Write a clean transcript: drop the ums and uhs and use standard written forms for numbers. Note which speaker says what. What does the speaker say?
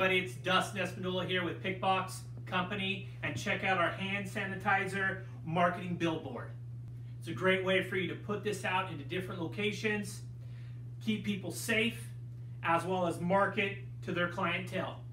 Speaker 1: everybody, it's Dustin Espinola here with Pickbox Company, and check out our hand sanitizer marketing billboard. It's a great way for you to put this out into different locations, keep people safe, as well as market to their clientele.